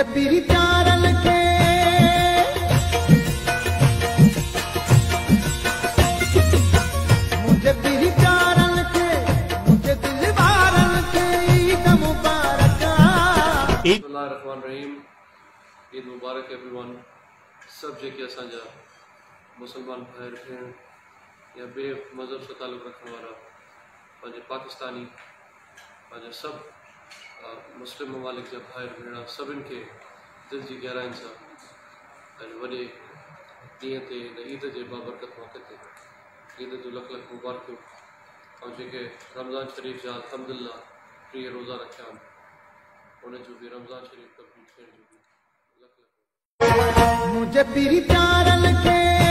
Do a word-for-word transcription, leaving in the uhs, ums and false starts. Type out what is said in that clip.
मुझे पीरी प्यारन के मुझे पीरी प्यारन के मुझे दिल बारन के ईद मुबारक। बिस्मिल्लाहिर्रहमानिर्रहीम। ईद मुबारक एवरीवन। सब जेके असांजा मुसलमान भाई भेण या बे मज़हब से ताल्लुक़ रखने वाला पंहिंजे पाकिस्तानी पंहिंजे सभु मुस्लिम ममालिक जा भाई भेण सभिनि खे दिल जी गहराइनि सां ऐं वॾे ॾींहं ते हिन ईद जे बाबरकत मौक़े ते ईद जो लख लख मुबारकूं ऐं जेके रमज़ान शरीफ़ जा अल्हम्दुलिल्लाह टीह रोज़ा रखिया आहिनि उन जो बि रमज़ान शरीफ़ कंप्लीट थियण जो बि लख लख। मुझे पीरी प्यारन के